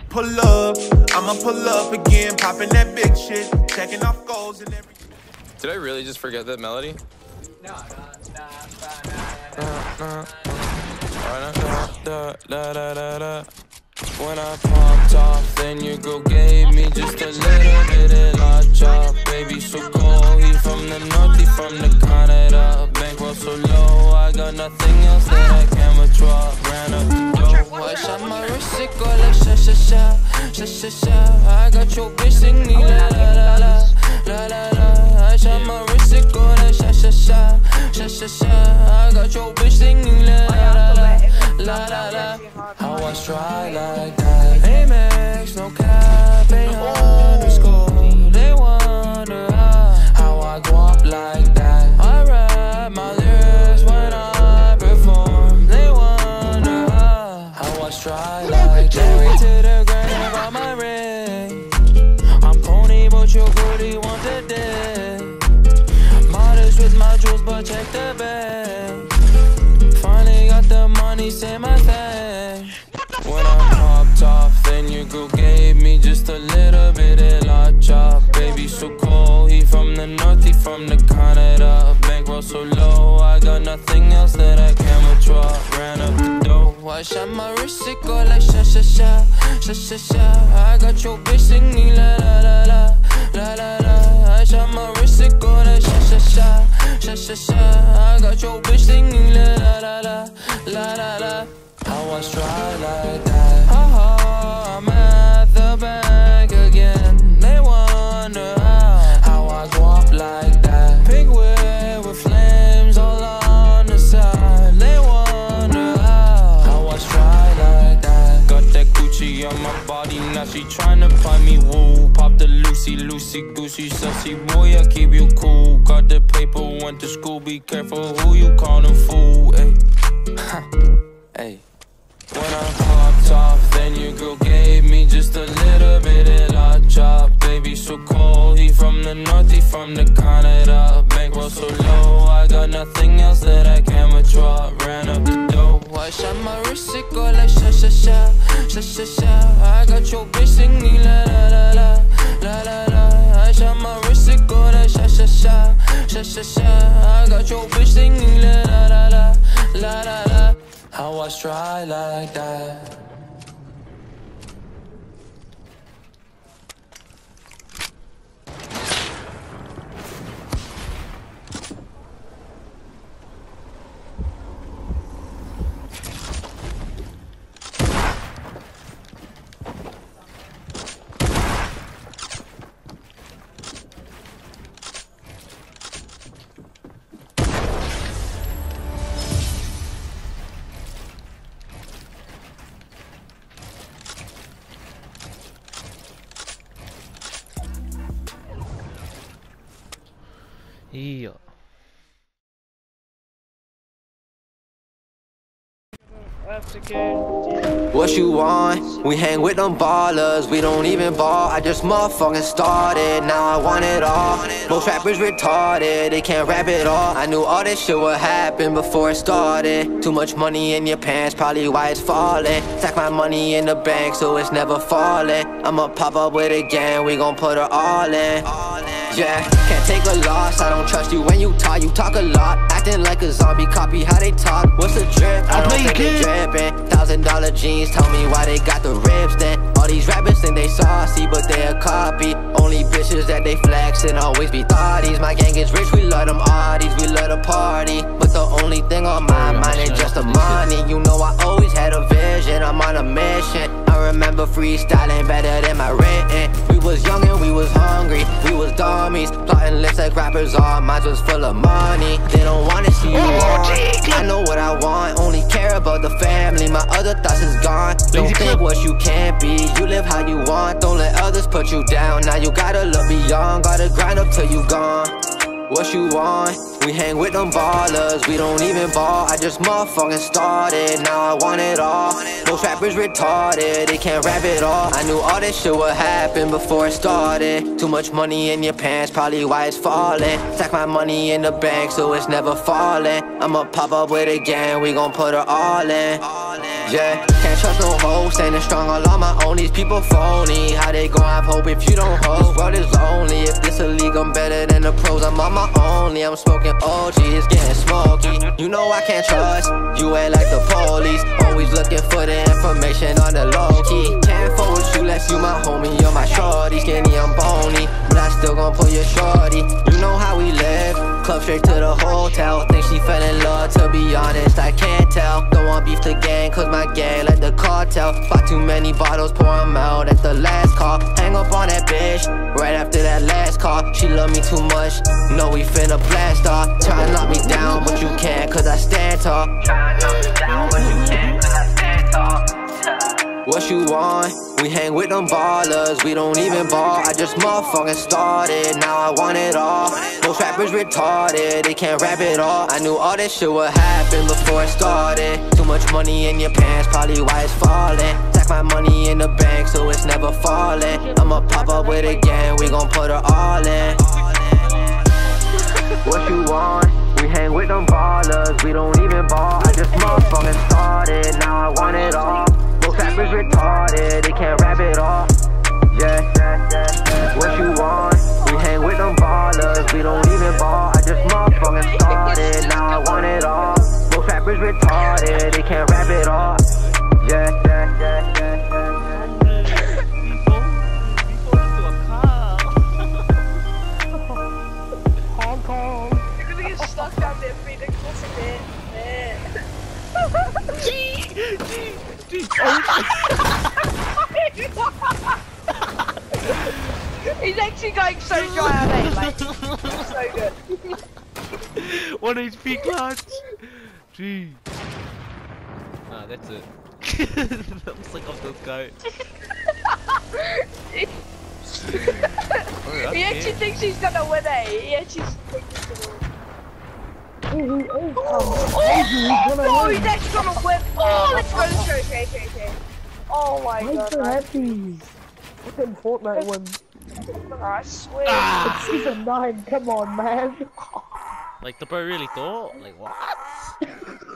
pull up, I'ma pull up again, popping that big shit, checking off goals and everything. Did I really just forget that melody? No. When I popped off, then your girl gave me just a little bit of la chop. Baby so cold, he from the north, he from the Canada. Bankroll so low, I got nothing else that I can withdraw. Ran up the dough, I shot my wrist, it go like sha sha sha, sha sha sha. I got your bitch singing la la la la, la la la. I shot my wrist, it go like sha sha sha, sha sha sha. I got your bitch singing la la la, la la la. How I try like that? Amex, no cap, ain't underscore. They wonder how I go up like that. I rap my lyrics when I perform. They wonder how I try like that. Married to the grand about my ring. I'm pony, but your booty want the dick. Modest with my jewels, but check the bag. Finally got the money, say my thing. When I popped off, then your girl gave me just a little bit of la chop. Baby so cold, he from the north, he from the Canada. Bankroll so low, I got nothing else that I can withdraw. Ran up the dough, I shot my wrist, it go like sha sha sha, sha sha sha. I got your bitch singing la la la la, la la la. I shot my wrist, it go like sha sha sha, sha sha sha. I got your bitch singing la la la la, la la la. How I try like that? I'm at the bank again. They wonder how I go up like that. Pink whip with flames all on the side. They wonder how I try like that. Got that Gucci on my body, now she tryna find me woo. Pop the Lucy, goosey, sussy boy, I keep you cool. Got the paper, went to school, be careful who you callin' fool. Ayy, ayy. When I popped off, then your girl gave me just a little bit of la chop. Baby so cold, he from the north, he from the Canada. Bankroll so low, I got nothing else that I can withdraw. Ran up the dough, I shot my wrist, it go like sha sha sha, sha sha sha. I got your bitch singing la la la la, la la la. I shot my wrist, it go like sha sha sha, sha sha sha. I got your bitch singing la la la la, la la la. How I try like that? Yeah. What you want? We hang with them ballers, we don't even ball. I just motherfucking started, now I want it all. Most rappers retarded, they can't rap it all. I knew all this shit would happen before it started. Too much money in your pants, probably why it's falling. Stack my money in the bank so it's never falling. I'ma pop up with it again, we gon' put her all in. Yeah, can't take a loss, I don't trust you when you talk a lot. Acting like a zombie, copy how they talk. What's the drip? I don't think they drippin'. $1,000 jeans, tell me why they got the ribs then. All these rappers think they saucy, but they a copy. Only bitches that they flexin' always be thotties. My gang is rich, we love them oddies, we love to party. But the only thing on my mind is just the money. You know I always had a vision, I'm on a mission. I remember freestyling better than my written. We was young and we was hungry, we was dummies. Plotting lists like rappers, all minds was full of money. They don't wanna see you on. I know what I want, only care about the family. My other thoughts is gone. Don't think what you can't be, you live how you want. Don't let others put you down, now you gotta look beyond. Gotta grind up till you gone. What you want? We hang with them ballers, we don't even ball. I just motherfucking started, now I want it all. Most rappers retarded, they can't rap it all. I knew all this shit would happen before it started. Too much money in your pants, probably why it's falling. Stack my money in the bank so it's never falling. I'ma pop up with it again, we gon' put her all in. Yeah, can't trust no hoes, standing strong all on my own. These people phony, how they gon' have hope if you don't hold? This world is lonely, if this a league I'm better than the pros. I'm on my only, I'm smoking OG, it's getting smoky. You know I can't trust, you ain't like the police. Always looking for the information on the low key. Can't fool with you unless you my homie, you're my shorty. Skinny, I'm bony, but I still gon' pull your shorty. You know how we live, club straight to the hotel. Think she fell in love, to be honest, I can't tell. Don't want beef to gang, cause my gang like the cartel. Bought too many bottles, pour 'em out at the last call. Hang up on that bitch, right after that last call. She love me too much, know we finna blast off. Try to knock me down, but you can't, cause I stand tall. Try to knock me down, but you can't, cause I stand tall. What you want? We hang with them ballers, we don't even ball. I just motherfucking started, now I want it all. Most rappers retarded, they can't rap it all. I knew all this shit would happen before it started. Too much money in your pants, probably why it's falling. Stack my money in the bank, so it's never falling. I'ma pop up with it again, we gon' put her all in. What you want? We hang with them ballers, we don't even ball. I just motherfucking started, now I want it all. Most rappers retarded, they can't rap it all. Yeah, what you want? We hang with them ballers, we don't even ball. I just motherfucking started, now I want it all. Most rappers retarded, they can't rap it all. Yeah. You're gonna get stuck down there, Phoenix. What's a bit? He's actually going so dry on it, like, so good. 1 HP clutch! Gee. Ah, that's it. That looks like off this guy. He actually thinks he's gonna win it. He actually thinks he's gonna win. Oh, he's actually gonna win. Oh, let's go. Okay. Oh my god. I'm so happy. Fucking Fortnite won. I swear. It's season 9, come on, man. Like the bro really thought? Like what?